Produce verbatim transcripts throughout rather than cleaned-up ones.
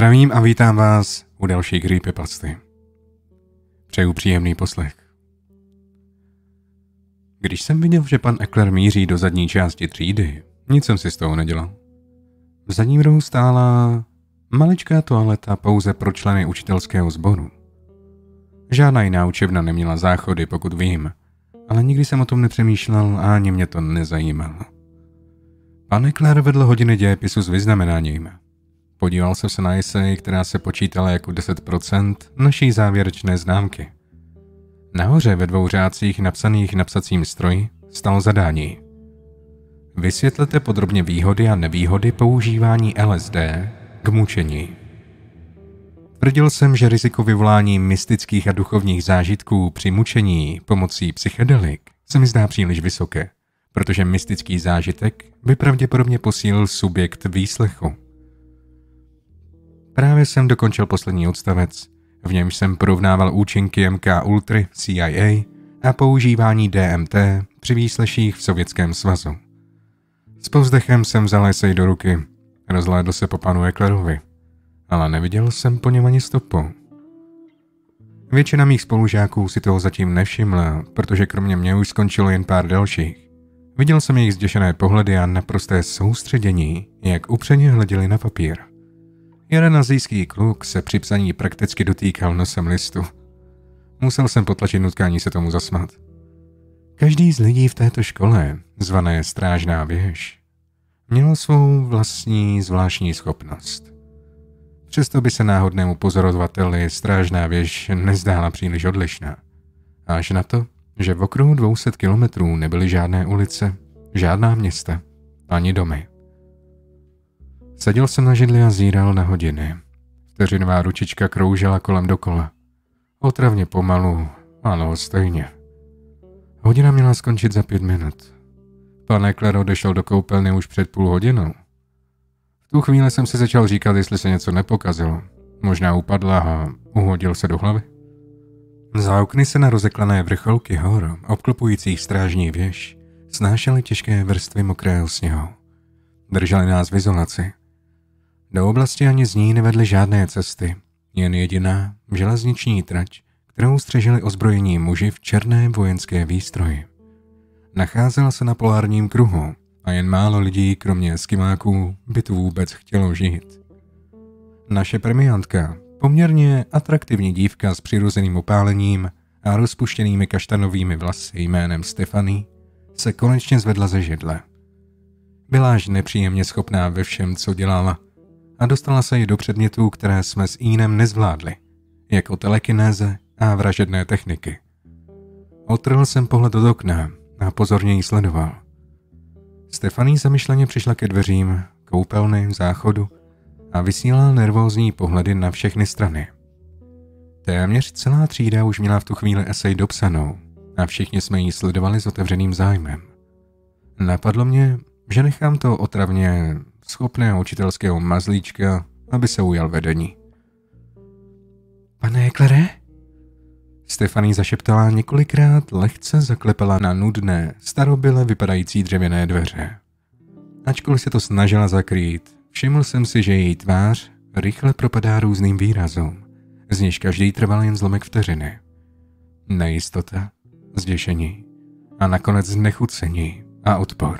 Zdravím a vítám vás u další creepypasty. Přeju příjemný poslech. Když jsem viděl, že pan Eckler míří do zadní části třídy, nic jsem si z toho nedělal. V zadním rohu stála maličká toaleta pouze pro členy učitelského sboru. Žádná jiná učebna neměla záchody, pokud vím, ale nikdy jsem o tom nepřemýšlel a ani mě to nezajímalo. Pan Eckler vedl hodiny dějepisu s vyznamenáním. Podíval jsem se na esej, která se počítala jako deset procent naší závěrečné známky. Nahoře ve dvou řádcích napsaných na psacím stroji stalo zadání. Vysvětlete podrobně výhody a nevýhody používání L S D k mučení. Tvrdil jsem, že riziko vyvolání mystických a duchovních zážitků při mučení pomocí psychedelik se mi zdá příliš vysoké, protože mystický zážitek by pravděpodobně posílil subjekt výslechu. Právě jsem dokončil poslední odstavec, v němž jsem porovnával účinky M K Ultry, C I A a používání D M T při výsleších v Sovětském svazu. S povzdechem jsem vzal esej do ruky, rozhlédl se po panu Ecklerovi, ale neviděl jsem po něm ani stopu. Většina mých spolužáků si toho zatím nevšimla, protože kromě mě už skončilo jen pár dalších. Viděl jsem jejich zděšené pohledy a naprosté soustředění, jak upřeně hleděli na papír. Jeden azijský kluk se při psaní prakticky dotýkal nosem listu. Musel jsem potlačit nutkání se tomu zasmát. Každý z lidí v této škole, zvané Strážná věž, měl svou vlastní zvláštní schopnost. Přesto by se náhodnému pozorovateli Strážná věž nezdála příliš odlišná. Až na to, že v okruhu dvou set kilometrů nebyly žádné ulice, žádná města, ani domy. Seděl jsem na židli a zíral na hodiny. Vteřinová ručička kroužela kolem dokola. Otravně pomalu, ano, stejně. Hodina měla skončit za pět minut. Pan Eckler odešel do koupelny už před půl hodinou. V tu chvíli jsem si začal říkat, jestli se něco nepokazilo. Možná upadla a uhodil se do hlavy. Za okny se na rozeklané vrcholky hor, obklopujících Strážní věž, snášely těžké vrstvy mokrého sněhu. Drželi nás v izolaci. Do oblasti ani z ní nevedly žádné cesty, jen jediná železniční trať, kterou střežili ozbrojení muži v černé vojenské výstroji. Nacházela se na polárním kruhu a jen málo lidí, kromě eskimáků, by tu vůbec chtělo žít. Naše premiantka, poměrně atraktivní dívka s přirozeným opálením a rozpuštěnými kaštanovými vlasy jménem Stephanie, se konečně zvedla ze židle. Byla až nepříjemně schopná ve všem, co dělala, a dostala se i do předmětů, které jsme s Ínem nezvládli, jako telekinéze a vražedné techniky. Otrhl jsem pohled od okna a pozorně ji sledoval. Stephanie zamyšleně přišla ke dveřím, koupelny, záchodu a vysílala nervózní pohledy na všechny strany. Téměř celá třída už měla v tu chvíli esej dopsanou a všichni jsme ji sledovali s otevřeným zájmem. Napadlo mě, že nechám to otravně schopného učitelského mazlíčka, aby se ujal vedení. Pane Ecklere? Stephanie zašeptala několikrát, lehce zaklepala na nudné, starobyle vypadající dřevěné dveře. Ačkoliv se to snažila zakrýt, všiml jsem si, že její tvář rychle propadá různým výrazům, z nichž každý trval jen zlomek vteřiny. Nejistota, zděšení a nakonec znechucení a odpor.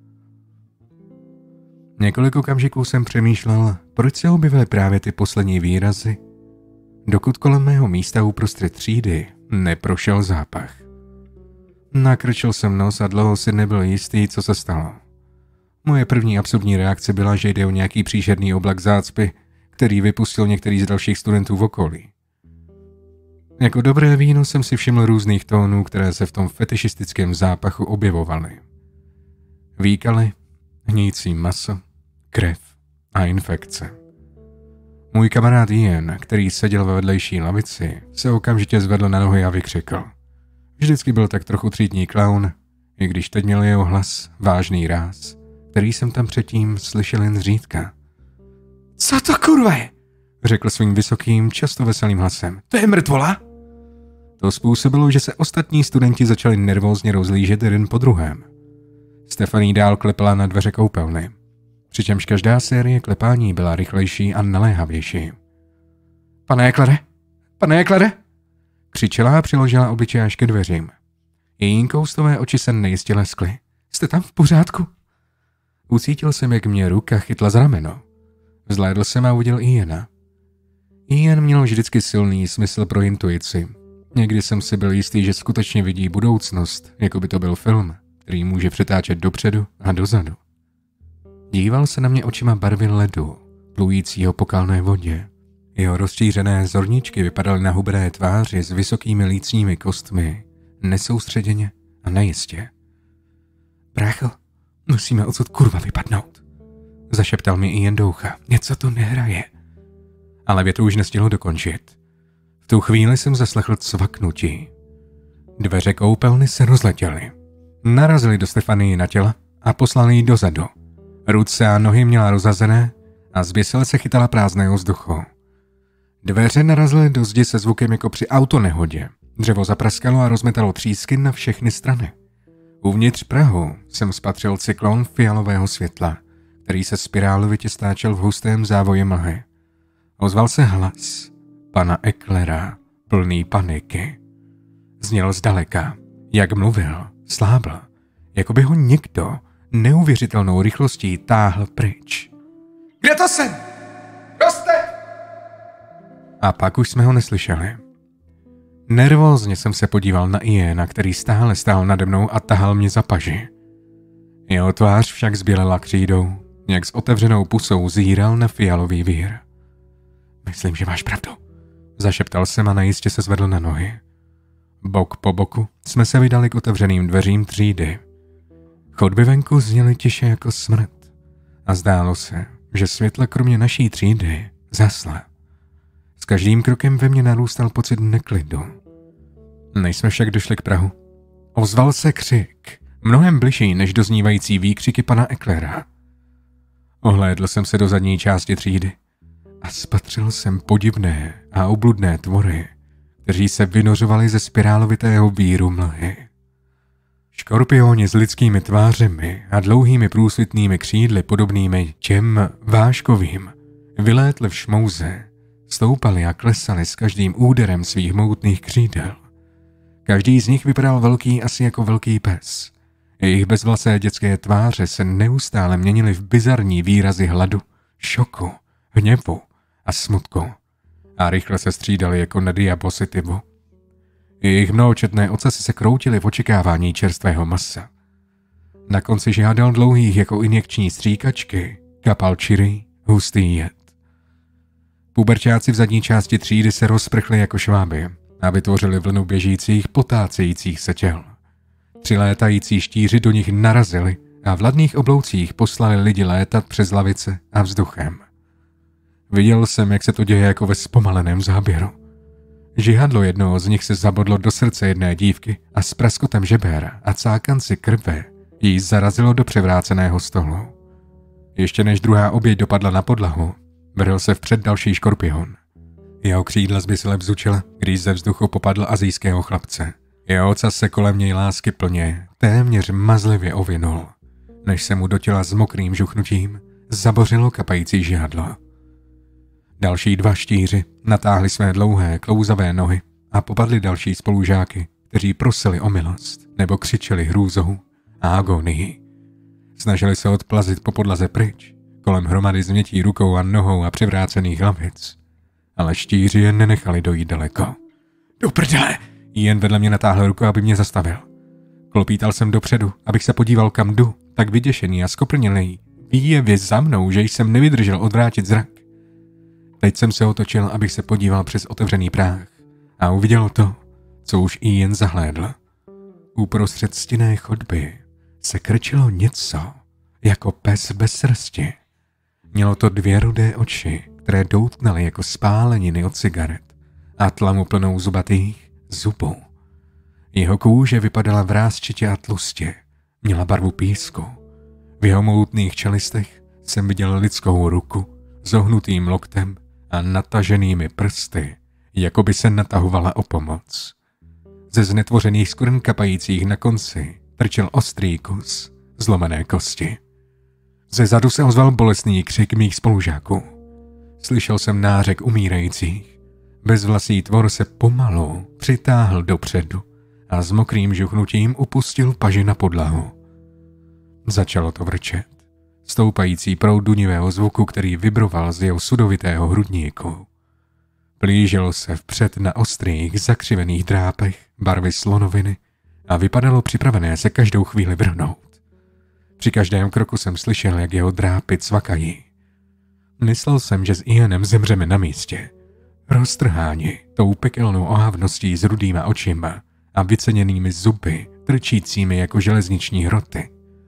Několik okamžiků jsem přemýšlel, proč se objevily právě ty poslední výrazy, dokud kolem mého místa uprostřed třídy neprošel zápach. Nakrčil jsem nos a dlouho si nebyl jistý, co se stalo. Moje první absurdní reakce byla, že jde o nějaký příšerný oblak zácpy, který vypustil některý z dalších studentů v okolí. Jako dobré víno jsem si všiml různých tónů, které se v tom fetišistickém zápachu objevovaly. Výkaly, hníjící maso, krev a infekce. Můj kamarád Ian, který seděl ve vedlejší lavici, se okamžitě zvedl na nohy a vykřikl. Vždycky byl tak trochu třídní klaun, i když teď měl jeho hlas vážný ráz, který jsem tam předtím slyšel jen zřídka. Co to kurva je? Řekl svým vysokým, často veselým hlasem. To je mrtvola? To způsobilo, že se ostatní studenti začali nervózně rozlížet jeden po druhém. Stephanie dál klepala na dveře koupelny. přičemž každá série klepání byla rychlejší a naléhavější. Pane Eklere! Pane Eklere! Křičela a přiložila obličej až ke dveřím. Její koustové oči se nejistě leskly. Jste tam v pořádku? Ucítil jsem, jak mě ruka chytla za rameno. Vzhlédl jsem a uviděl Iana. Ian měl vždycky silný smysl pro intuici. Někdy jsem si byl jistý, že skutečně vidí budoucnost, jako by to byl film, který může přetáčet dopředu a dozadu. Díval se na mě očima barvy ledu, plujícího po kalné vodě. Jeho rozšířené zorničky vypadaly na hubené tváři s vysokými lícními kostmi, nesoustředěně a nejistě. Brácho, musíme odsud kurva vypadnout, zašeptal mi Ian do ucha. Něco tu nehraje. Ale větu už nestihl dokončit. V tu chvíli jsem zaslechl cvaknutí. Dveře koupelny se rozletěly. Narazili do Stefanii na těla a poslali ji dozadu. Ruce a nohy měla rozhazené a zběsile se chytala prázdného vzduchu. Dveře narazily do zdi se zvukem jako při autonehodě. Dřevo zapraskalo a rozmetalo třísky na všechny strany. Uvnitř prahu jsem spatřil cyklon fialového světla, který se spirálovitě stáčel v hustém závoji mlhy. Ozval se hlas pana Eklera, plný paniky. Zněl zdaleka, jak mluvil, slábl, jako by ho někdo neuvěřitelnou rychlostí táhl pryč. Kde to jsem? Kdo jste? A pak už jsme ho neslyšeli. Nervózně jsem se podíval na Iana, který stále stál nade mnou a tahal mě za paži. Jeho tvář však zbělela křídou, jak s otevřenou pusou zíral na fialový vír. Myslím, že máš pravdu, zašeptal jsem a najistě se zvedl na nohy. Bok po boku jsme se vydali k otevřeným dveřím třídy. Chodby venku zněly tiše jako smrt a zdálo se, že světla kromě naší třídy zasla. S každým krokem ve mně narůstal pocit neklidu. Než jsme však došli k prahu, ozval se křik, mnohem bližší než doznívající výkřiky pana Eklera. Ohlédl jsem se do zadní části třídy a spatřil jsem podivné a obludné tvory, kteří se vynořovali ze spirálovitého víru mlhy. Škorpioni s lidskými tvářemi a dlouhými průsvitnými křídly podobnými těm váškovým vylétli v šmouze, stoupali a klesali s každým úderem svých mohutných křídel. Každý z nich vypadal velký asi jako velký pes. Jejich bezvlasé dětské tváře se neustále měnily v bizarní výrazy hladu, šoku, hněvu a smutku a rychle se střídaly jako na diapositivu. Jejich mnohočetné ocasy se kroutily v očekávání čerstvého masa. Na konci žádal dlouhých jako injekční stříkačky kapal čirý, hustý jed. Puberťáci v zadní části třídy se rozprchli jako šváby a vytvořili vlnu běžících, potácejících se těl. Tři létající štíři do nich narazili a v ladných obloucích poslali lidi létat přes lavice a vzduchem. Viděl jsem, jak se to děje jako ve zpomaleném záběru. Žihadlo jednoho z nich se zabodlo do srdce jedné dívky a s praskotem žeber a cákanci krve jí zarazilo do převráceného stolu. Ještě než druhá oběť dopadla na podlahu, vrhl se vpřed další škorpion. Jeho křídla zbysile vzučila, když ze vzduchu popadl asijského chlapce. Jeho ocas se kolem něj lásky plně, téměř mazlivě ovinul, než se mu do těla s mokrým žuchnutím zabořilo kapající žihadlo. Další dva štíři natáhli své dlouhé, klouzavé nohy a popadli další spolužáky, kteří prosili o milost nebo křičeli hrůzou a agonii. Snažili se odplazit po podlaze pryč, kolem hromady změtí rukou a nohou a převrácených hlavic, ale štíři je nenechali dojít daleko. Do prdele! Jen vedle mě natáhl ruku, aby mě zastavil. Klopítal jsem dopředu, abych se podíval, kam jdu, tak vyděšený a skoprnělej, výjevě za mnou, že jsem nevydržel odvrátit zrak. Teď jsem se otočil, abych se podíval přes otevřený práh a uviděl to, co už i jen zahlédl. Uprostřed stinné chodby se krčilo něco, jako pes bez srsti. Mělo to dvě rudé oči, které doutnaly jako spáleniny od cigaret a tlamu plnou zubatých zubů. Jeho kůže vypadala vrásčitě a tlustě, měla barvu písku. V jeho mohutných čelistech jsem viděl lidskou ruku s ohnutým loktem a nataženými prsty, jako by se natahovala o pomoc. Ze znetvořených skvrn kapajících na konci trčel ostrý kus zlomené kosti. Ze zadu se ozval bolestný křik mých spolužáků. Slyšel jsem nářek umírajících. Bezvlasý tvor se pomalu přitáhl dopředu a s mokrým žuchnutím upustil paži na podlahu. Začalo to vrčet. Stoupající proud dunivého zvuku, který vibroval z jeho sudovitého hrudníku. Plížil se vpřed na ostrých, zakřivených drápech barvy slonoviny a vypadalo připravené se každou chvíli vrhnout. Při každém kroku jsem slyšel, jak jeho drápy cvakají. Myslel jsem, že s Ianem zemřeme na místě. Roztrháni tou pekelnou ohavností s rudýma očima a vyceněnými zuby, trčícími jako železniční hroty.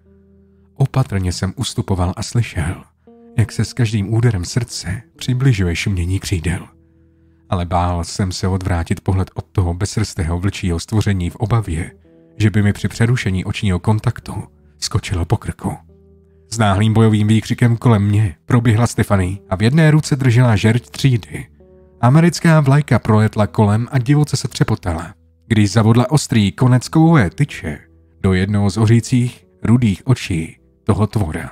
Opatrně jsem ustupoval a slyšel, jak se s každým úderem srdce přibližuje šumění křídel. Ale bál jsem se odvrátit pohled od toho bezsrstého vlčího stvoření v obavě, že by mi při přerušení očního kontaktu skočilo po krku. S náhlým bojovým výkřikem kolem mě proběhla Stephanie a v jedné ruce držela žerť třídy. Americká vlajka proletla kolem a divoce se třepotala, když zavodla ostrý konec kovové tyče do jednoho z hořících rudých očí toho tvora.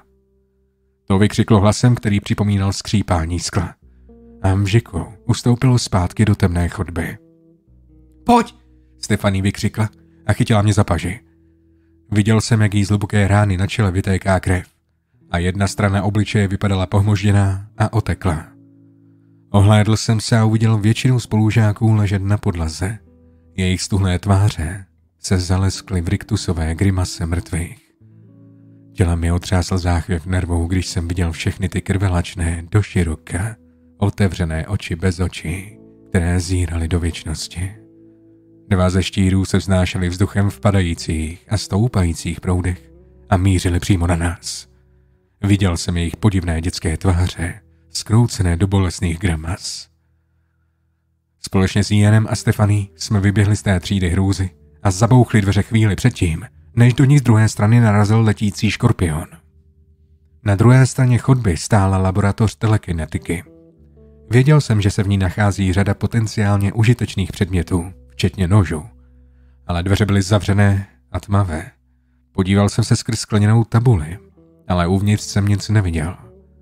To vykřiklo hlasem, který připomínal skřípání skla. A mžiku ustoupilo zpátky do temné chodby. Pojď! Stephanie vykřikla a chytila mě za paži. Viděl jsem, jak jí z hluboké rány na čele vytéká krev a jedna strana obličeje vypadala pohmožděná a otekla. Ohlédl jsem se a uviděl většinu spolužáků ležet na podlaze. Jejich stuhlé tváře se zaleskly v riktusové grimase mrtvých. Těla mi otřásl záchvěv nervů, když jsem viděl všechny ty krvelačné, doširoka otevřené oči bez očí, které zíraly do věčnosti. Dva ze štírů se vznášely vzduchem v padajících a stoupajících proudech a mířily přímo na nás. Viděl jsem jejich podivné dětské tváře, skroucené do bolestných grimas. Společně s Ianem a Stephanie jsme vyběhli z té třídy hrůzy a zabouchli dveře chvíli předtím, než do ní z druhé strany narazil letící škorpion. Na druhé straně chodby stála laboratoř telekinetiky. Věděl jsem, že se v ní nachází řada potenciálně užitečných předmětů, včetně nožů, ale dveře byly zavřené a tmavé. Podíval jsem se skrz skleněnou tabuli, ale uvnitř jsem nic neviděl.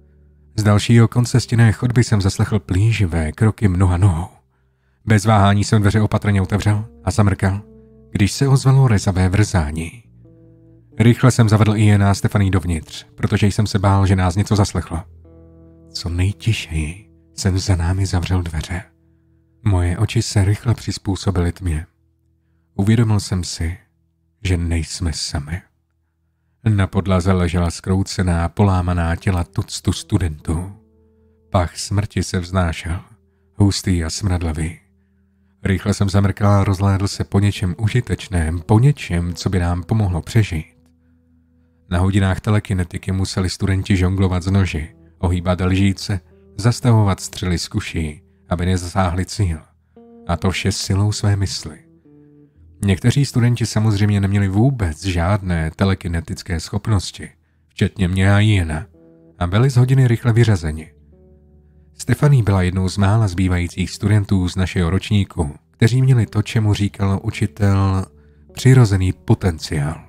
Z dalšího konce stěnné chodby jsem zaslechl plíživé kroky mnoha nohou. Bez váhání jsem dveře opatrně otevřel a zamrkal, když se ozvalo rezavé vrzání. Rychle jsem zavedl Iana a Stephanie dovnitř, protože jsem se bál, že nás něco zaslechlo. Co nejtišeji jsem za námi zavřel dveře. Moje oči se rychle přizpůsobily tmě. Uvědomil jsem si, že nejsme sami. Na podlaze ležela zkroucená, polámaná těla tuctu studentů. Pach smrti se vznášel, hustý a smradlavý. Rychle jsem zamrkal a rozhlédl se po něčem užitečném, po něčem, co by nám pomohlo přežít. Na hodinách telekinetiky museli studenti žonglovat z noži, ohýbat lžíce, zastavovat střely z kuší, aby nezasáhli cíl. A to vše silou své mysli. Někteří studenti samozřejmě neměli vůbec žádné telekinetické schopnosti, včetně mě a Iana, a byli z hodiny rychle vyřazeni. Stephanie byla jednou z mála zbývajících studentů z našeho ročníku, kteří měli to, čemu říkal učitel přirozený potenciál.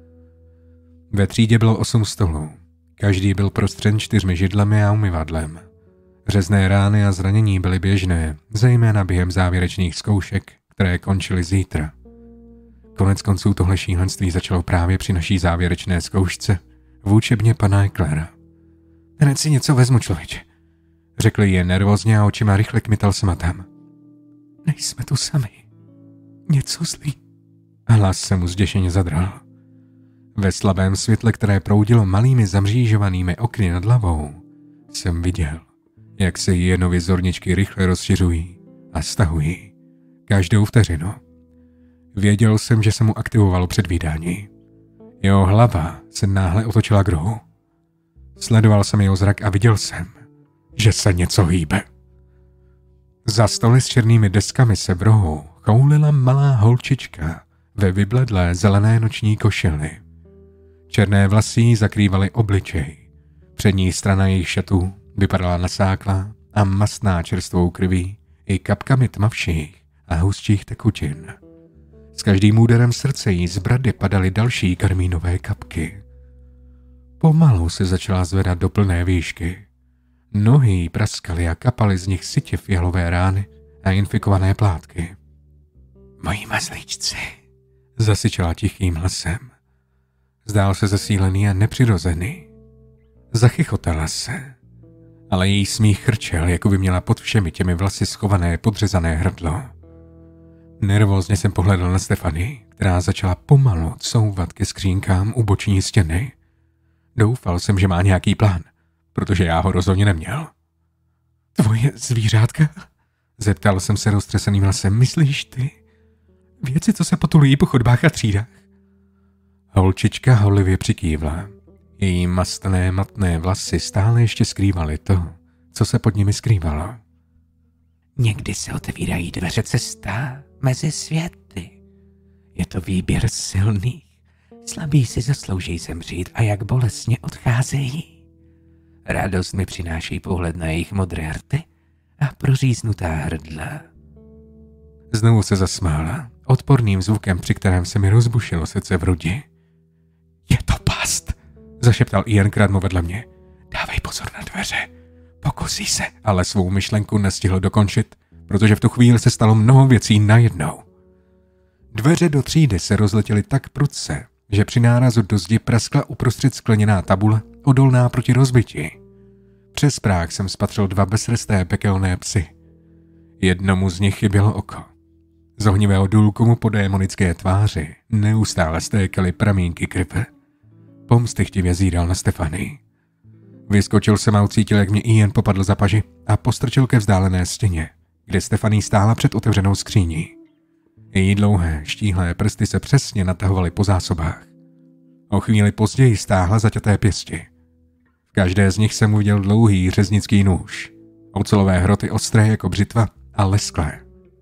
Ve třídě bylo osm stolů. Každý byl prostřen čtyřmi židlemi a umyvadlem. Řezné rány a zranění byly běžné, zejména během závěrečných zkoušek, které končily zítra. Konec konců tohle šílenství začalo právě při naší závěrečné zkoušce v učebně pana Ecklera. Hned si něco vezmu, člověče, řekl jen nervózně a očima rychle kmital sem tam. Nejsme tu sami. Něco zlý. Hlas se mu zděšeně zadral. Ve slabém světle, které proudilo malými zamřížovanými okny nad hlavou, jsem viděl, jak se Ianovy zorničky rychle rozšiřují a stahují. Každou vteřinu. Věděl jsem, že se mu aktivovalo předvídání. Jeho hlava se náhle otočila k rohu. Sledoval jsem jeho zrak a viděl jsem, že se něco hýbe. Za stoly s černými deskami se v rohu choulila malá holčička ve vybledlé zelené noční košili. Černé vlasy zakrývaly obličej. Přední strana jejich šatů vypadala nasáklá a mastná čerstvou krví i kapkami tmavších a hustších tekutin. S každým úderem srdce jí z brady padaly další karmínové kapky. Pomalu se začala zvedat do plné výšky. Nohy jí praskaly a kapaly z nich sytě fialové rány a infikované plátky. Mojí mazlíčci, zasyčela tichým hlasem. Zdál se zesílený a nepřirozený. Zachychotala se, ale její smích chrčel, jako by měla pod všemi těmi vlasy schované podřezané hrdlo. Nervózně jsem pohledl na Stefanii, která začala pomalu couvat ke skřínkám u boční stěny. Doufal jsem, že má nějaký plán, protože já ho rozhodně neměl. Tvoje zvířátka? Zeptal jsem se roztřeseným hlasem. Myslíš ty? Věci, co se potulují po chodbách a třídách? Holčička holivě přikývla. Její mastné matné vlasy stále ještě skrývaly to, co se pod nimi skrývalo. Někdy se otevírají dveře cesta mezi světy. Je to výběr silných. Slabí si zaslouží zemřít a jak bolestně odcházejí. Radost mi přináší pohled na jejich modré rty a proříznutá hrdla. Znovu se zasmála, odporným zvukem, při kterém se mi rozbušilo srdce v hrudi. Je to past, zašeptal Ian krádmo vedle mě. Dávej pozor na dveře. Pokusí se, ale svou myšlenku nestihl dokončit, protože v tu chvíli se stalo mnoho věcí najednou. Dveře do třídy se rozletěly tak prudce, že při nárazu do zdi praskla uprostřed skleněná tabule, odolná proti rozbití. Přes práh jsem spatřil dva bezsrsté pekelné psy. Jednomu z nich chybělo oko. Z ohnivého důlku mu po démonické tváři neustále stékaly pramínky krve. Pomstychtivě zíral na Stefanii. Vyskočil jsem a ucítil, jak mě Ian popadl za paži a postrčil ke vzdálené stěně, kde Stefanie stála před otevřenou skříní. Její dlouhé, štíhlé prsty se přesně natahovaly po zásobách. O chvíli později stáhla zaťaté pěsti. V každé z nich jsem uviděl dlouhý řeznický nůž, ocelové hroty ostré jako břitva a lesklé.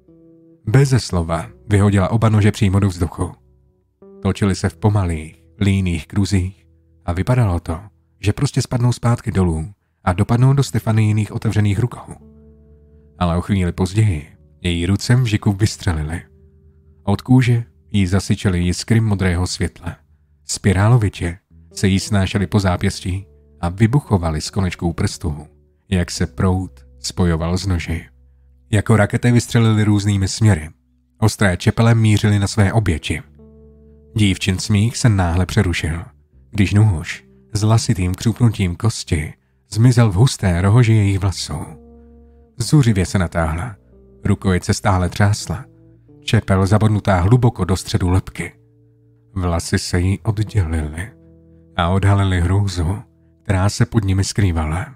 Beze slova vyhodila oba nože přímo do vzduchu. Točily se v pomalých, líných kruzích a vypadalo to, že prostě spadnou zpátky dolů a dopadnou do Stefanijiných otevřených rukou. Ale o chvíli později její ruce v žiku vystřelily. Od kůže jí zasyčely jiskry modrého světla. Spirálovitě se jí snášely po zápěstí a vybuchovaly z konečků prstů, jak se proud spojoval s noži. Jako rakety vystřelily různými směry. Ostré čepele mířily na své oběti. Dívčin smích se náhle přerušil, když nůž s lasitým křupnutím kosti zmizel v husté rohoži jejich vlasů. Zuřivě se natáhla, rukojeť stále třásla, čepel zabodnutá hluboko do středu lebky. Vlasy se jí oddělily a odhalily hrůzu, která se pod nimi skrývala.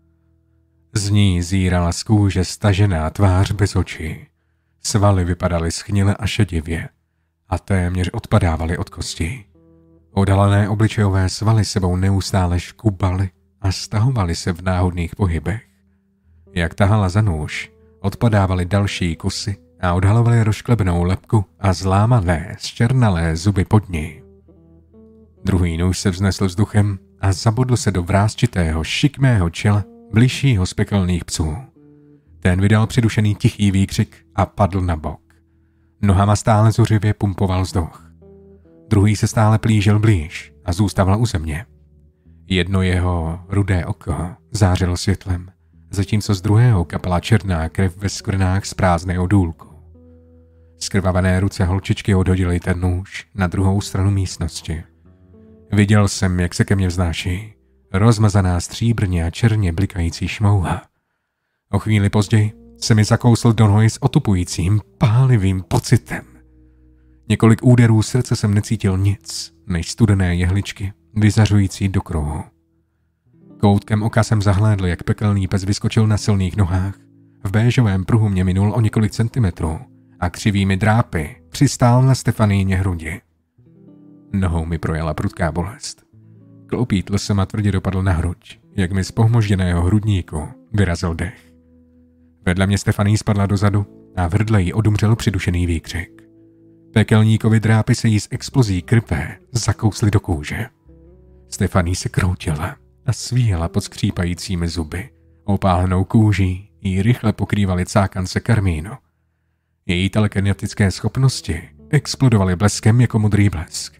Z ní zírala z kůže stažená tvář bez očí. Svaly vypadaly schnile a šedivě a téměř odpadávaly od kostí. Odhalené obličejové svaly sebou neustále škubaly a stahovaly se v náhodných pohybech. Jak tahala za nůž, odpadávaly další kusy a odhalovaly rozklebenou lebku a zlámané, zčernalé zuby pod ní. Druhý nůž se vznesl vzduchem a zabodl se do vrásčitého, šikmého čela bližšího z pekelných psů. Ten vydal přidušený tichý výkřik a padl na bok. Nohama stále zuřivě pumpoval vzduch. Druhý se stále plížil blíž a zůstával u země. Jedno jeho rudé oko zářilo světlem, zatímco z druhého kapala černá krev ve skvrnách z prázdného důlku. Skrvavené ruce holčičky odhodily ten nůž na druhou stranu místnosti. Viděl jsem, jak se ke mně vznáší rozmazaná stříbrně a černě blikající šmouha. O chvíli později se mi zakousl do nohy s otupujícím, pálivým pocitem. Několik úderů srdce jsem necítil nic, než studené jehličky, vyzařující do kruhu. Koutkem oka jsem zahlédl, jak pekelný pes vyskočil na silných nohách. V béžovém pruhu mě minul o několik centimetrů a křivými drápy přistál na Stefanijině hrudi. Nohou mi projela prudká bolest. Klopítl jsem a tvrdě dopadl na hruď, jak mi z pohmožděného hrudníku vyrazil dech. Vedle mě Stefanie spadla dozadu a v hrdle jí odumřel přidušený výkřik. Pekelníkovi drápy se jí z explozí krve zakously do kůže. Stefanie se kroutila a svíjela pod skřípajícími zuby. Opálenou kůží jí rychle pokrývaly cákance karmínu. Její telekinetické schopnosti explodovaly bleskem jako modrý blesk.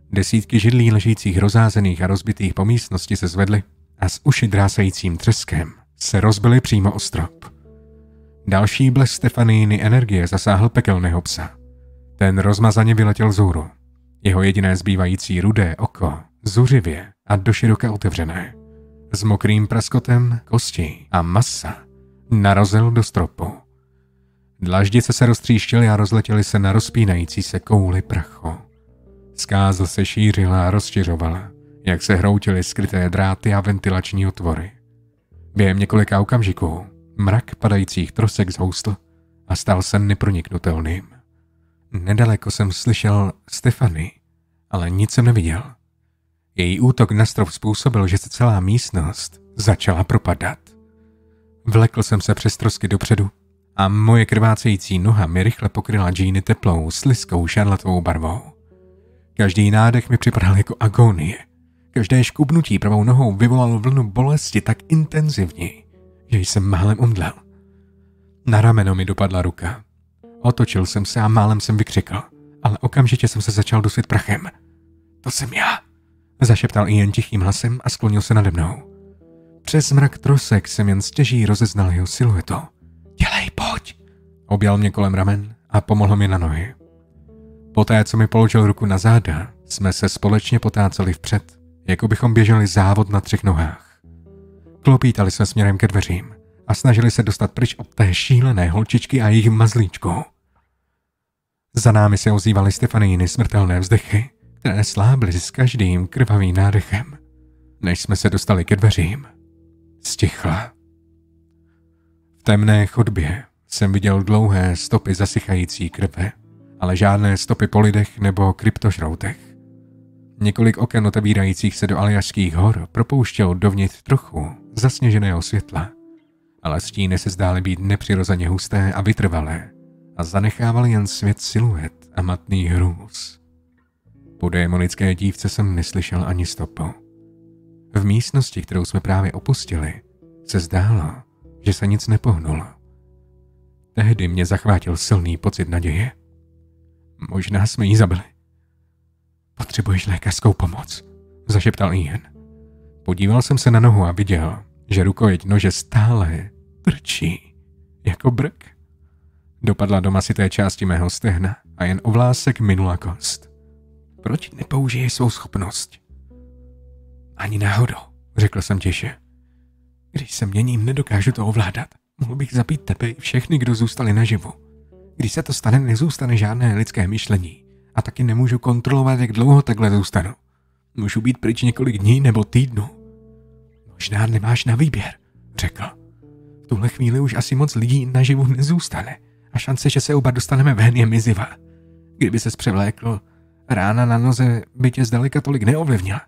Desítky židlí ležících rozházených a rozbitých po místnosti se zvedly a s uši drásajícím treskem se rozbily přímo o strop. Další blesk Stefaniny energie zasáhl pekelného psa. Ten rozmazaně vyletěl vzhůru. Jeho jediné zbývající rudé oko, zuřivě a doširoka otevřené, s mokrým praskotem kostí a masa, narazil do stropu. Dlaždice se roztříštily a rozletěly se na rozpínající se kouli prachu. Zkáza se šířila a rozšiřovala, jak se hroutily skryté dráty a ventilační otvory. Během několika okamžiků mrak padajících trosek zhoustl a stal se neproniknutelným. Nedaleko jsem slyšel Stefany, ale nic jsem neviděl. Její útok na strop způsobil, že se celá místnost začala propadat. Vlekl jsem se přes trosky dopředu a moje krvácející noha mi rychle pokryla džíny teplou, slizkou šarlatovou barvou. Každý nádech mi připadal jako agonie. Každé škubnutí pravou nohou vyvolalo vlnu bolesti tak intenzivní, že jsem málem omdlel. Na rameno mi dopadla ruka. Otočil jsem se a málem jsem vykřikl, ale okamžitě jsem se začal dusit prachem. To jsem já, zašeptal jen tichým hlasem a sklonil se nade mnou. Přes mrak trosek jsem jen stěží rozeznal jeho siluetu. Dělej, pojď! Objal mě kolem ramen a pomohl mi na nohy. Poté, co mi položil ruku na záda, jsme se společně potáceli vpřed, jako bychom běželi závod na třech nohách. Klopítali jsme směrem ke dveřím a snažili se dostat pryč od té šílené holčičky a jejich mazlíčku. Za námi se ozývaly Stefaniny smrtelné vzdechy, které slábly s každým krvavým nádechem. Než jsme se dostali ke dveřím, stichla. V temné chodbě jsem viděl dlouhé stopy zasychající krve, ale žádné stopy po lidech nebo kryptožroutech. Několik oken otevírajících se do Aljašských hor propouštělo dovnitř trochu zasněženého světla, ale stíny se zdály být nepřirozeně husté a vytrvalé a zanechávaly jen svět siluet a matných hrůz. Po démonické dívce jsem neslyšel ani stopu. V místnosti, kterou jsme právě opustili, se zdálo, že se nic nepohnulo. Tehdy mě zachvátil silný pocit naděje. Možná jsme ji zabili. Potřebuješ lékařskou pomoc, zašeptal Ian. Podíval jsem se na nohu a viděl, že rukojeť nože stále trčí, jako brk. Dopadla do masité části mého stehna a jen o vlásek minula kost. Proč nepoužiješ svou schopnost? Ani náhodou, řekl jsem tiše. Když se měním, nedokážu to ovládat. Mohl bych zabít tebe i všechny, kdo zůstali naživu. Když se to stane, nezůstane žádné lidské myšlení a taky nemůžu kontrolovat, jak dlouho takhle zůstanu. Můžu být pryč několik dní nebo týdnů. Možná nemáš na výběr, řekl. V tuhle chvíli už asi moc lidí naživu nezůstane a šance, že se oba dostaneme ven, je mizivá. Kdyby ses převlékl, rána na noze by tě zdaleka tolik neovlivnila.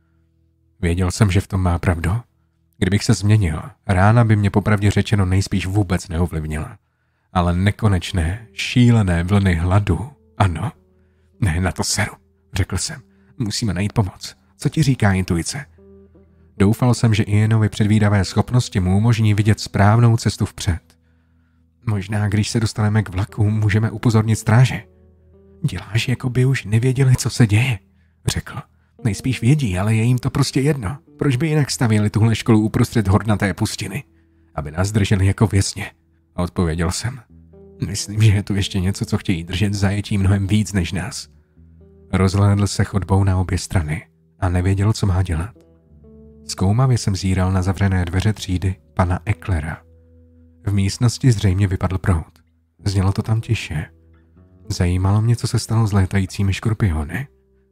Věděl jsem, že v tom má pravdu. Kdybych se změnil, rána by mě popravdě řečeno nejspíš vůbec neovlivnila. Ale nekonečné, šílené vlny hladu, ano. Ne, na to seru, řekl jsem. Musíme najít pomoc. Co ti říká intuice? Doufal jsem, že Ianovi předvídavé schopnosti mu umožní vidět správnou cestu vpřed. Možná, když se dostaneme k vlaku, můžeme upozornit stráže. Děláš, jako by už nevěděli, co se děje, řekl. Nejspíš vědí, ale je jim to prostě jedno. Proč by jinak stavěli tuhle školu uprostřed hornaté pustiny? Aby nás drželi jako vězně. A odpověděl jsem. Myslím, že je tu ještě něco, co chtějí držet zajetí mnohem víc než nás. Rozhlédl se chodbou na obě strany a nevěděl, co má dělat. Zkoumavě jsem zíral na zavřené dveře třídy pana Ecklera. V místnosti zřejmě vypadl proud. Znělo to tam tiše. Zajímalo mě, co se stalo s létajícími škorpiony.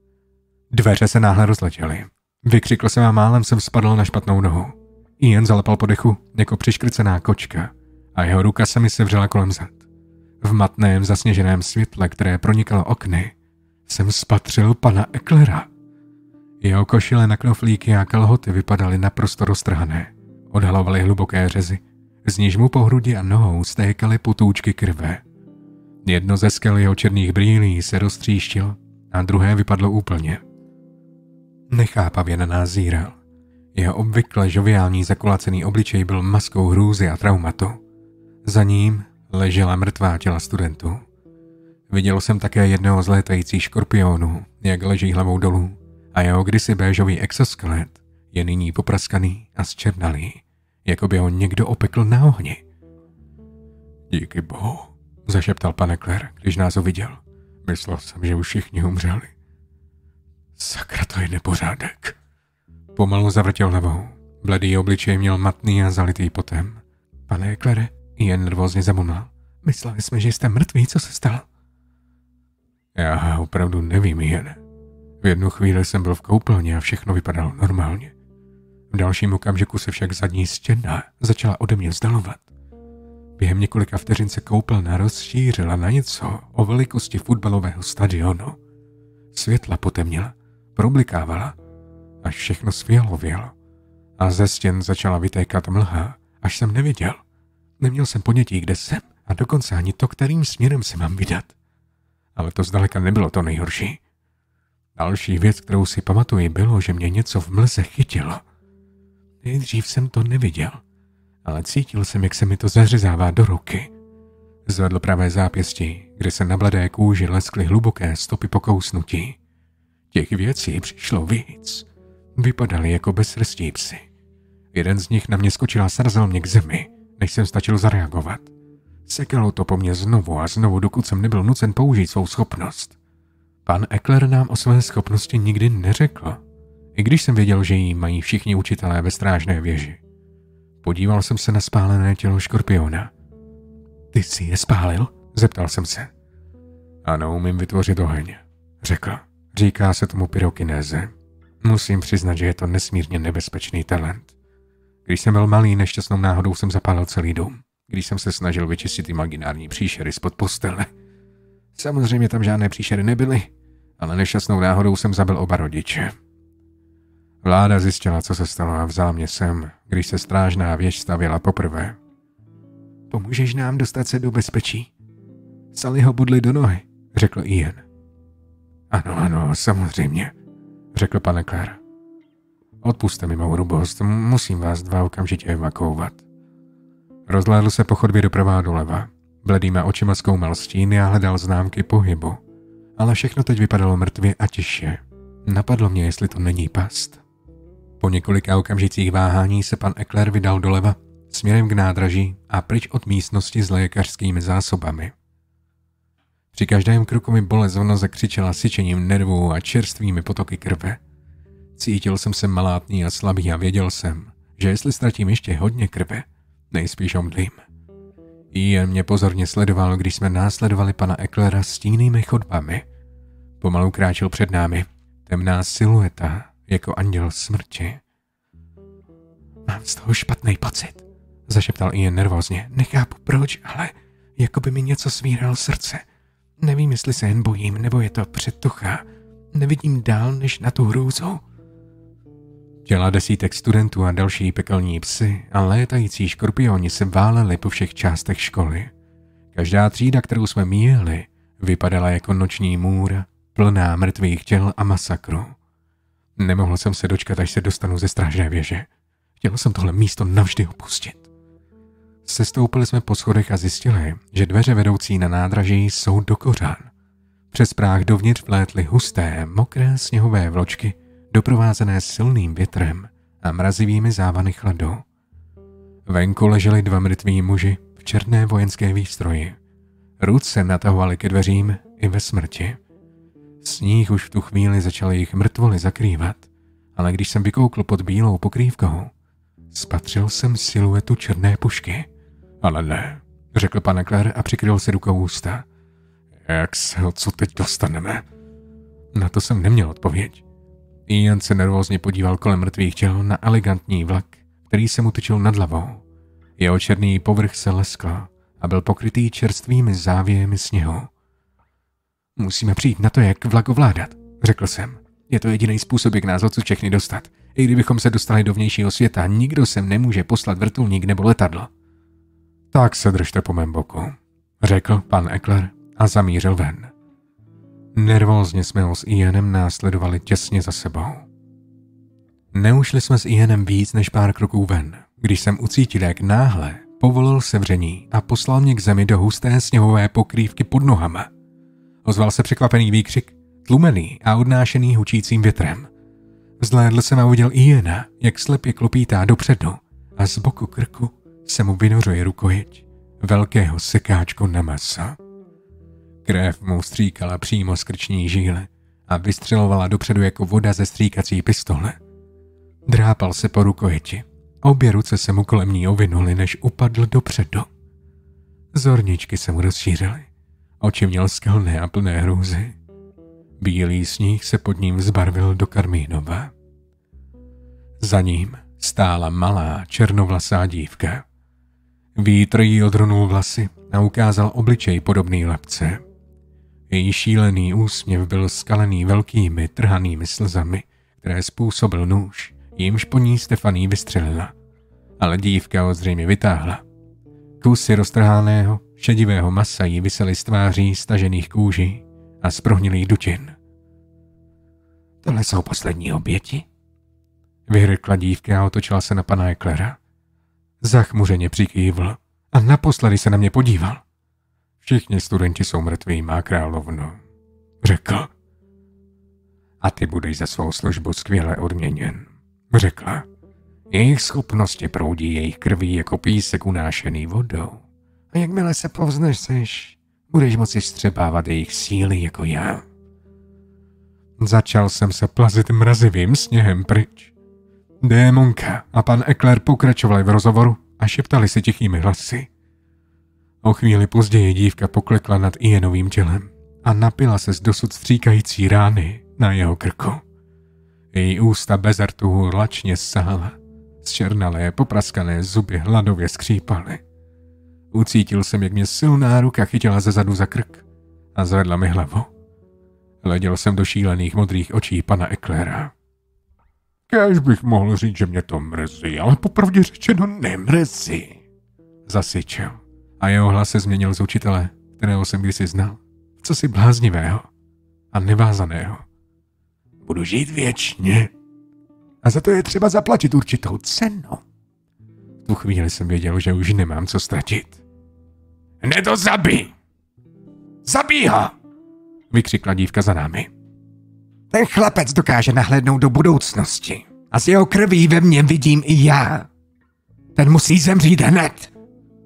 Dveře se náhle rozletěly. Vykřikl jsem a málem jsem spadl na špatnou nohu. Ian zalepal po dechu jako přiškrcená kočka a jeho ruka se mi sevřela kolem zad. V matném zasněženém světle, které pronikalo okny, jsem spatřil pana Ecklera. Jeho košile na knoflíky a kalhoty vypadaly naprosto roztrhané. Odhalovaly hluboké řezy, z níž mu po hrudi a nohou stékaly potůčky krve. Jedno ze skel jeho černých brýlí se roztříštilo a druhé vypadlo úplně. Nechápavě na nás zíral. Jeho obvykle žoviální zakulacený obličej byl maskou hrůzy a traumatu. Za ním ležela mrtvá těla studentů. Viděl jsem také jednoho z létajících škorpionů, jak leží hlavou dolů a jeho kdysi béžový exoskelet je nyní popraskaný a zčernalý, jako by ho někdo opekl na ohni. Díky bohu, zašeptal pan Ekler, když nás uviděl. Myslel jsem, že už všichni umřeli. Sakra, to je nepořádek. Pomalu zavrtěl hlavou. Bledý obličej měl matný a zalitý potem. Pane Eklere, jen nervózně zamumlal. Mysleli jsme, že jste mrtví, co se stalo? Já opravdu nevím, jen. V jednu chvíli jsem byl v koupelně a všechno vypadalo normálně. V dalším okamžiku se však zadní stěna začala ode mě vzdalovat. Během několika vteřin se koupelna rozšířila na něco o velikosti fotbalového stadionu. Světla potemněla, problikávala, až všechno sfialovělo. A ze stěn začala vytékat mlha, až jsem neviděl. Neměl jsem ponětí, kde jsem a dokonce ani to, kterým směrem se mám vydat. Ale to zdaleka nebylo to nejhorší. Další věc, kterou si pamatuji, bylo, že mě něco v mlze chytilo. Nejdřív jsem to neviděl, ale cítil jsem, jak se mi to zařezává do ruky. Zvedl pravé zápěstí, kde se na bledé kůži leskly hluboké stopy pokousnutí. Těch věcí přišlo víc. Vypadaly jako bezsrstí psy. Jeden z nich na mě skočil a srazil mě k zemi, než jsem stačil zareagovat. Sekalo to po mně znovu a znovu, dokud jsem nebyl nucen použít svou schopnost. Pan Ekler nám o své schopnosti nikdy neřekl, i když jsem věděl, že ji mají všichni učitelé ve strážné věži. Podíval jsem se na spálené tělo škorpiona. Ty jsi je spálil? Zeptal jsem se. Ano, umím vytvořit oheň, řekl. Říká se tomu pyrokinéze. Musím přiznat, že je to nesmírně nebezpečný talent. Když jsem byl malý, nešťastnou náhodou jsem zapálil celý dům, když jsem se snažil vyčistit imaginární příšery spod postele. Samozřejmě tam žádné příšery nebyly, ale nešťastnou náhodou jsem zabil oba rodiče. Vláda zjistila, co se stalo a vzala mě sem, když se strážná věž stavěla poprvé. Pomůžeš nám dostat se do bezpečí? Sali ho budli do nohy, řekl Ian. Ano, ano, samozřejmě, řekl pan Ekler. Odpuste mi mou hrubost, musím vás dva okamžitě evakuovat. Rozhlédl se po chodbě doprava a doleva. Bledýma očima zkoumal stíny a hledal známky pohybu. Ale všechno teď vypadalo mrtvě a tiše. Napadlo mě, jestli to není past. Po několika okamžicích váhání se pan Ekler vydal doleva, směrem k nádraží a pryč od místnosti s lékařskými zásobami. Při každém kroku mi bolest v noze křičela syčením nervů a čerstvými potoky krve. Cítil jsem se malátný a slabý a věděl jsem, že jestli ztratím ještě hodně krve, nejspíš omdlím. Jen mě pozorně sledoval, když jsme následovali pana Eklera stínými chodbami. Pomalu kráčel před námi, temná silueta, jako anděl smrti. Mám z toho špatný pocit, zašeptal Ian nervózně. Nechápu proč, ale jako by mi něco svíral srdce. Nevím, jestli se jen bojím, nebo je to předtucha. Nevidím dál než na tu hrůzu. Těla desítek studentů a další pekelní psy a létající škorpioni se válely po všech částech školy. Každá třída, kterou jsme míjeli, vypadala jako noční můra, plná mrtvých těl a masakru. Nemohl jsem se dočkat, až se dostanu ze strážné věže. Chtěl jsem tohle místo navždy opustit. Sestoupili jsme po schodech a zjistili, že dveře vedoucí na nádraží jsou do kořán. Přes práh dovnitř vlétly husté, mokré sněhové vločky, doprovázené silným větrem a mrazivými závany chladu. Venku leželi dva mrtví muži v černé vojenské výstroji. Ruce natahovaly ke dveřím i ve smrti. Sníh už v tu chvíli začal jejich mrtvoly zakrývat, ale když jsem vykoukl pod bílou pokrývkou, spatřil jsem siluetu černé pušky. Ale ne, řekl pan Ekler a přikryl si rukou ústa. Jak se odsud teď dostaneme? Na to jsem neměl odpověď. Ian se nervózně podíval kolem mrtvých těl na elegantní vlak, který se mu tyčil nad hlavou. Jeho černý povrch se leskl a byl pokrytý čerstvými závějemi sněhu. Musíme přijít na to, jak vlak ovládat, řekl jsem. Je to jediný způsob, jak nás odsud všechny dostat. I kdybychom se dostali do vnějšího světa, nikdo sem nemůže poslat vrtulník nebo letadlo. Tak se držte po mém boku, řekl pan Ekler a zamířil ven. Nervózně jsme ho s Ianem následovali těsně za sebou. Neušli jsme s Ianem víc než pár kroků ven, když jsem ucítil, jak náhle povolil sevření a poslal mě k zemi do husté sněhové pokrývky pod nohama. Ozval se překvapený výkřik, tlumený a odnášený hučícím větrem. Vzhlédl jsem a uviděl Iana, jak slepě klopítá dopředu a z boku krku se mu vynořuje rukojeť velkého sekáčku na maso. Krev mu stříkala přímo z krční žíle a vystřelovala dopředu jako voda ze stříkací pistole. Drápal se po rukojeti. Obě ruce se mu kolem ní ovinuly, než upadl dopředu. Zorničky se mu rozšířily. Oči měl skalné a plné hrůzy. Bílý sníh se pod ním zbarvil do karmínova. Za ním stála malá černovlasá dívka. Vítr jí odrunul vlasy a ukázal obličej podobný lebce. Její šílený úsměv byl skalený velkými trhanými slzami, které způsobil nůž, jímž po ní Stephanie vystřelila. Ale dívka ho zřejmě vytáhla. Kusy roztrhaného, šedivého masa jí visely z tváří stažených kůží a z prohnilých dutin. Tohle jsou poslední oběti? Vyhrkla dívka a otočila se na pana Ecklera. Zachmuřeně přikývl a naposledy se na mě podíval. Všichni studenti jsou mrtví, má královno, řekl. A ty budeš za svou službu skvěle odměněn, řekla. Jejich schopnosti proudí jejich krví jako písek unášený vodou. A jakmile se povzneseš, budeš moci střebávat jejich síly jako já. Začal jsem se plazit mrazivým sněhem pryč. Démonka a pan Eckler pokračovali v rozhovoru a šeptali si tichými hlasy. O chvíli později dívka poklekla nad Ianovým tělem a napila se z dosud stříkající rány na jeho krku. Její ústa bez rtuhu lačně sála. Zčernalé, popraskané zuby hladově skřípaly. Ucítil jsem, jak mě silná ruka chytila zezadu za krk a zvedla mi hlavu. Hleděl jsem do šílených modrých očí pana Ecklera. Kéž bych mohl říct, že mě to mrzí, ale popravdě řečeno nemrzí, zasyčel. A jeho hlas se změnil z učitele, kterého jsem kdysi znal, co si bláznivého a nevázaného. Budu žít věčně a za to je třeba zaplatit určitou cenu. V tu chvíli jsem věděl, že už nemám co ztratit. Hned to zabij! Zabij ho! Vykřikla dívka za námi. Ten chlapec dokáže nahlédnout do budoucnosti a z jeho krví ve mně vidím i já. Ten musí zemřít hned.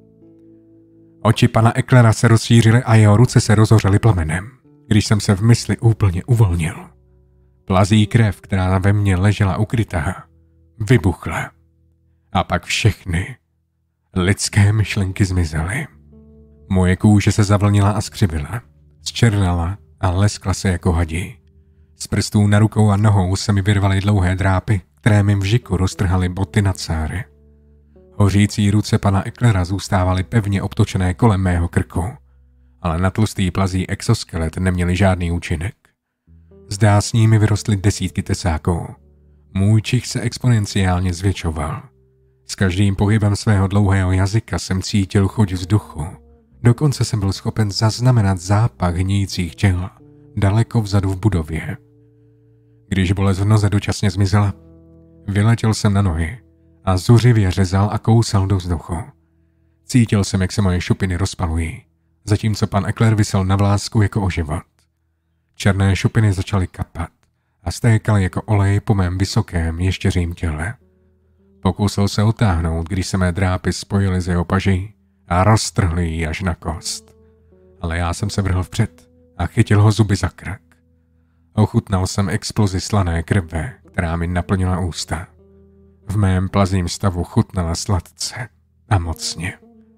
Oči pana Ecklera se rozšířily a jeho ruce se rozhořely plamenem, když jsem se v mysli úplně uvolnil. Plazí krev, která ve mně ležela ukrytá, vybuchla. A pak všechny lidské myšlenky zmizely. Moje kůže se zavlnila a skřivila, zčernala a leskla se jako hadí. Z prstů na rukou a nohou se mi vyrvaly dlouhé drápy, které mi v žiku roztrhaly boty na cáry. Hořící ruce pana Ecklera zůstávaly pevně obtočené kolem mého krku, ale na tlustý plazí exoskelet neměli žádný účinek. Zdá s nimi vyrostly desítky tesáků. Můj čich se exponenciálně zvětšoval. S každým pohybem svého dlouhého jazyka jsem cítil chuť vzduchu. Dokonce jsem byl schopen zaznamenat zápach hníjících těl daleko vzadu v budově. Když bolest v noze dočasně zmizela, vyletěl jsem na nohy a zuřivě řezal a kousal do vzduchu. Cítil jsem, jak se moje šupiny rozpalují, zatímco pan Eckler visel na vlásku jako o život. Černé šupiny začaly kapat a stékaly jako olej po mém vysokém ještěřím těle. Pokusil se otáhnout, když se mé drápy spojily z jeho paží a roztrhly ji až na kost. Ale já jsem se vrhl vpřed a chytil ho zuby za krk. Ochutnal jsem explozi slané krve, která mi naplnila ústa. V mém plazím stavu chutnala sladce a mocně.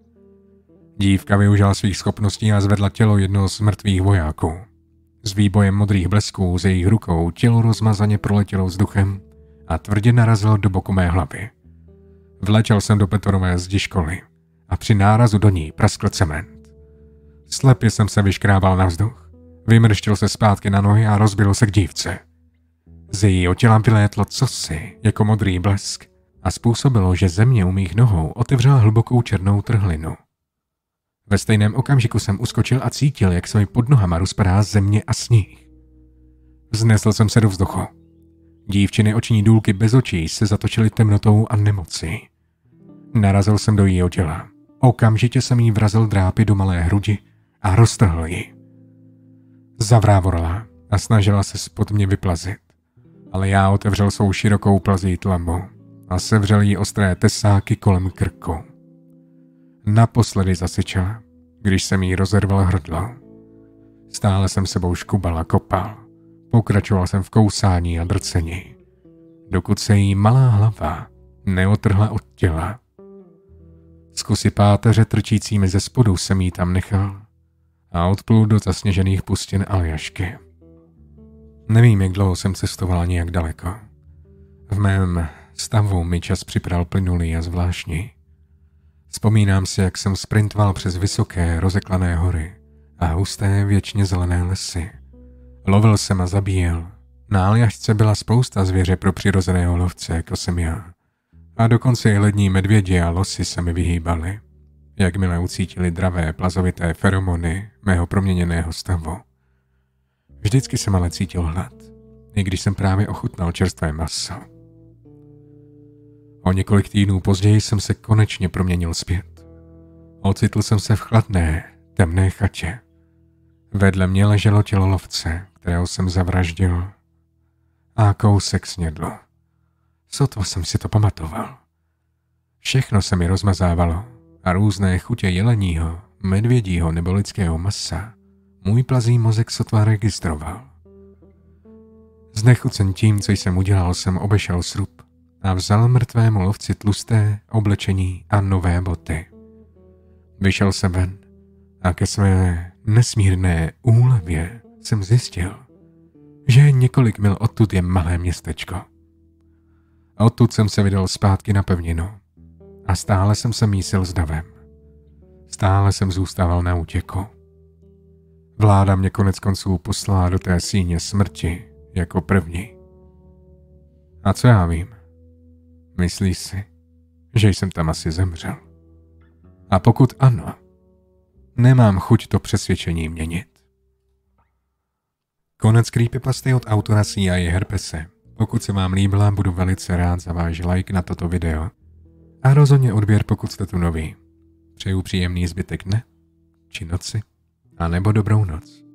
Dívka využila svých schopností a zvedla tělo jednoho z mrtvých vojáků. S výbojem modrých blesků z jejich rukou tělo rozmazaně proletělo vzduchem a tvrdě narazilo do boku mé hlavy. Vletěl jsem do betonové zdi školy a při nárazu do ní praskl cement. Slepě jsem se vyškrábal na vzduch, vymrštil se zpátky na nohy a rozbil se k dívce. Z jejího těla vylétlo cosi jako modrý blesk a způsobilo, že země u mých nohou otevřela hlubokou černou trhlinu. Ve stejném okamžiku jsem uskočil a cítil, jak se mi pod nohama rozpadá země a sníh. Vznesl jsem se do vzduchu. Dívčiny oční důlky bez očí se zatočily temnotou a nemocí. Narazil jsem do jejího těla. Okamžitě jsem jí vrazil drápy do malé hrudi a roztrhl ji. Zavrávorila a snažila se spod mě vyplazit, ale já otevřel svou širokou plazí tlambu a sevřel jí ostré tesáky kolem krku. Naposledy zasyčela, když jsem jí rozerval hrdlo. Stále jsem sebou škubal a kopal. Pokračoval jsem v kousání a drcení, dokud se jí malá hlava neotrhla od těla. Z kusy páteře trčícími ze spodu jsem jí tam nechal a odplul do zasněžených pustin Aljašky. Nevím, jak dlouho jsem cestovala nějak daleko. V mém stavu mi čas připadal plynulý a zvláštní. Vzpomínám si, jak jsem sprintoval přes vysoké, rozeklané hory a husté, věčně zelené lesy. Lovil jsem a zabíjel. Na Aljašce byla spousta zvěře pro přirozeného lovce, jako jsem já. A dokonce i lední medvědi a losy se mi vyhýbali, jakmile ucítili dravé, plazovité feromony mého proměněného stavu. Vždycky jsem ale cítil hlad, i když jsem právě ochutnal čerstvé maso. O několik týdnů později jsem se konečně proměnil zpět. Ocitl jsem se v chladné, temné chatě. Vedle mě leželo tělo lovce, kterého jsem zavraždil, a kousek snědlo. Sotva jsem si to pamatoval. Všechno se mi rozmazávalo a různé chutě jeleního, medvědího nebo lidského masa můj plazí mozek sotva registroval. Znechucen tím, co jsem udělal, jsem obešel srub a vzal mrtvému lovci tlusté oblečení a nové boty. Vyšel jsem ven a ke své nesmírné úlevě jsem zjistil, že několik mil odtud je malé městečko. Odtud jsem se vydal zpátky na pevninu a stále jsem se mísil s davem. Stále jsem zůstával na útěku. Vláda mě konec konců poslala do té síně smrti jako první. A co já vím? Myslíš si, že jsem tam asi zemřel? A pokud ano, nemám chuť to přesvědčení měnit. Konec creepypasty od autora C I A Herpese. Pokud se vám líbila, budu velice rád za váš like na toto video. A rozhodně odběr, pokud jste tu noví. Přeju příjemný zbytek dne, či noci, a nebo dobrou noc.